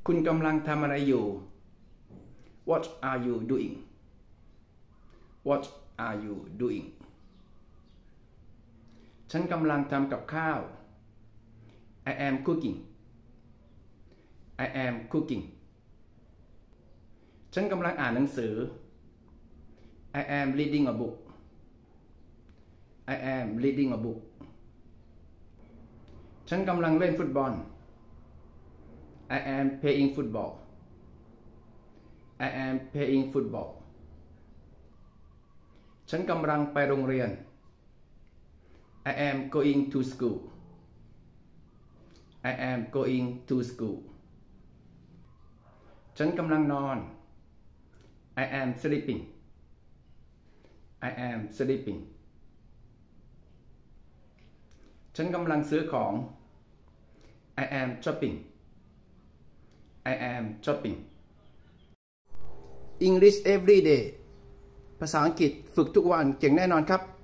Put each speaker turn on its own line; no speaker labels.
คุณกำลังทำอะไรอยู่ What are you doing What are you doing ฉันกำลังทำกับข้าว I am cooking I am cooking ฉันกำลังอ่านหนังสือ I am reading a book I am reading a book ฉันกำลังเล่นฟุตบอล I am playing football I am playing football ฉันกำลังไปโรงเรียน I am going to school I am going to school ฉันกำลังนอน I am sleeping I am sleeping ฉันกำลังซื้อของ I am shopping I am shopping English every day ภาษาอังกฤษฝึกทุกวันเก่งแน่นอนครับ